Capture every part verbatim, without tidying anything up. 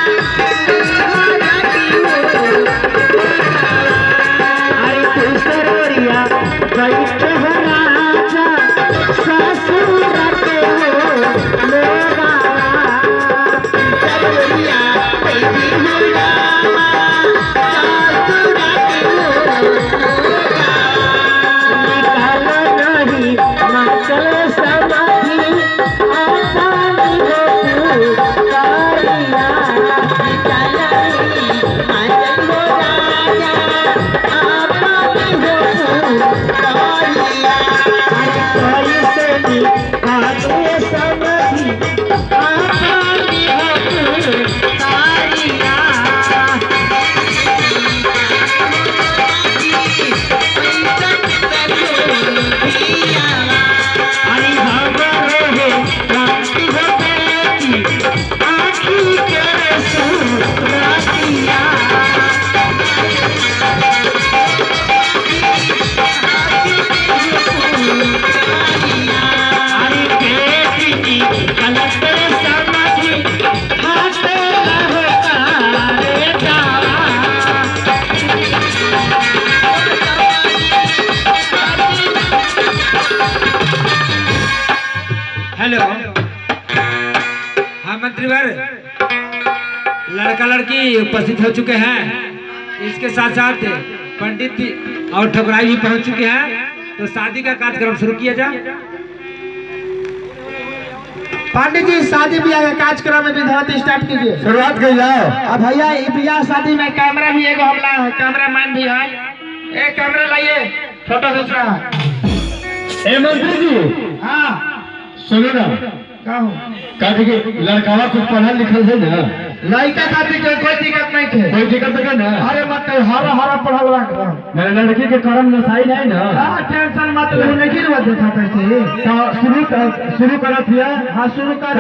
Hello, हाँ मंत्रीवर, लड़का लड़की उपस्थित हो चुके हैं। इसके साथ साथ पंडित और ठकुराई भी पहुंच चुके हैं, तो शादी का कार्यक्रम शुरू किया जाए। पंडित जी, शादी ब्याह का कार्यक्रम में विधिवत स्टार्ट कीजिए। शुरुआत कर जाओ। अब भैया ये ब्याह शादी में कैमरा भी एगो हमला है, कैमरा मैन भी है। एक कैमरा लाइए, फोटो दूसरा है। ए मंत्री जी, हाँ सुनो ना, का हो कहते कि लड़कावा कुछ पढ़ा लिखल है ना? लड़का खातिर के कोई दिक्कत नहीं थे। कोई दिक्कत नहीं ना? अरे मत हरा हरा पढ़ल रहा। मेरे लड़की के कर्म नसाई नहीं ना? हाँ टेंशन मत लो, नहीं गिरवा देता कैसे। तो शुरू कर शुरू करत हिया। हाँ शुरू कर।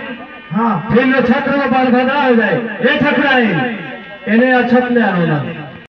हाँ फिर नक्षत्र में बाल भदा हो जाए। ए ठकुराई, इन्हें अक्षत ले आना।